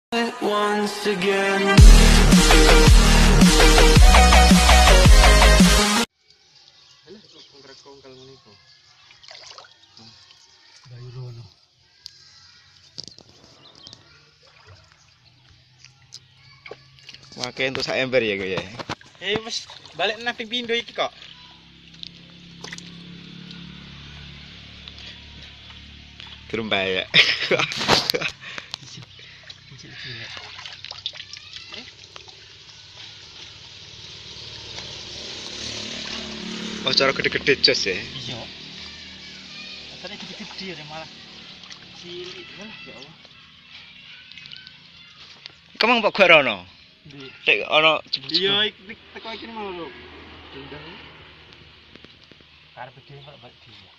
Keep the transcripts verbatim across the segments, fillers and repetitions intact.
Once again. Alah kok kongkal ngene iku. Bayu rono. Makai untuk sak ember ya gue ya. Eh wis balik nang ping pindho iki kok. Turun bahaya. Kecil-kecil. Oh cara gede-gede jos ya. Iya. Tadi gede-gede ya malah cilik lah ya Allah. Kemang Pak gua rono. Di Cek ono jebul. Iya iki teko iki mau lho. Dendang. karep dhewe kok balik dia.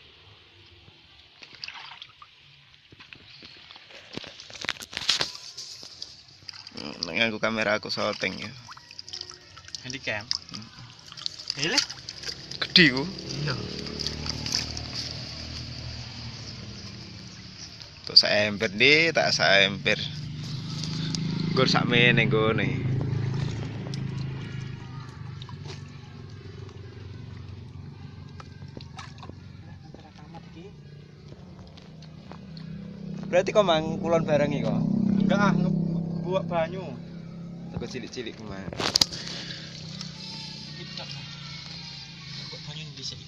Nganggo kamera aku syuting ya. Handycam. Hele. Gede ku. Iya. Tuh sak ember di, tak sak ember. Gur sak mene nggone. Berarti kok mang kulon bareng iki kok. Enggak ah ngebuak banyu. Teko cilik-cilik kemana. Kok banyu dhisik.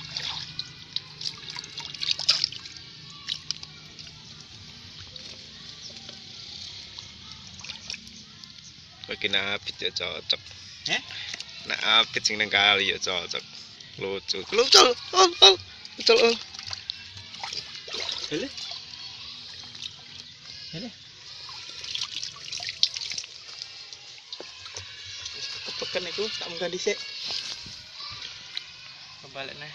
Bagi napit ya cocok. Eh? Nak apit sing nang kali ya cocok. Lucu. Lucu. Ol, ol. Lucu ol. Hele. Hele. Kepekan itu tak munggah dhisik. Kebalik nah.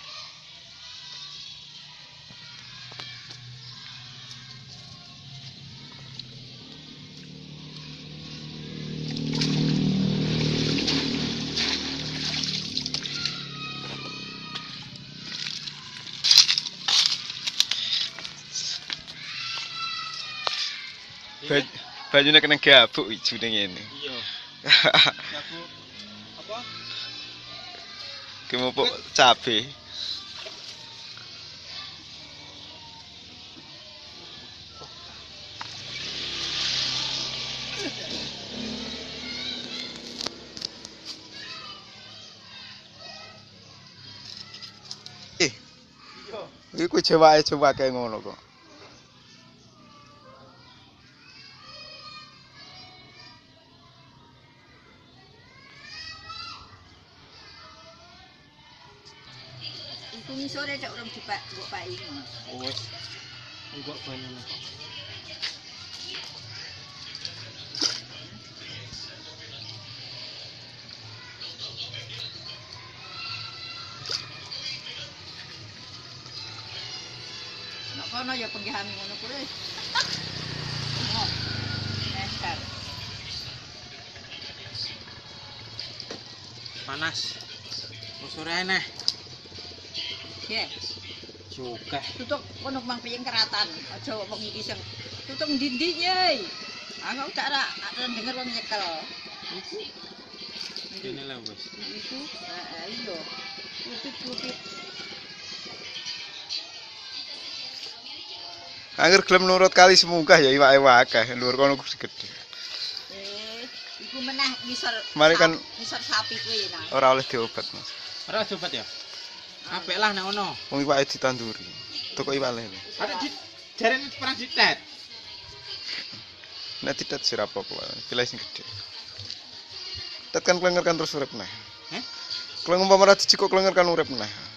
Baj bajunya kena gabuk ijune ngene. Iya. Aku apa? Ki mupuk cabe. Eh, Iya. iku jewake jewake ngono kok. Iku ngisore cak urung dipak mbok paki ngono. Oh wis. Enggak banyu nah. Nek kono ya penggihane ngono kuwi. Oh. Nester. Panas. Usure eneh. Ye, Juga. tutuk kono mang piyeng keratan. Aja wong iki sing tutuk ndi-ndi ye. Aku tak ra denger wong nyekel. Iku. Kene lah wis. Iku, heeh iya. Putih-putih. Angger gelem nurut kali semungkah ya iwak-iwak akeh, lur kono kuwi gede. Eh, iku meneh ngisor. Mari kan- ngisor sapi kuwi nah. Ora oleh diobat, Mas. Ora coba ya. Apik lah nek ono. Wong iwake ditanduri. Toko iwak lele. Ada di jarene perang ditet. Nek tidak sira apa-apa, pilih sing gede. Tet kan klenger kan terus urip neh. Heh? Kleng umpama ora dicikuk klenger kan urip neh.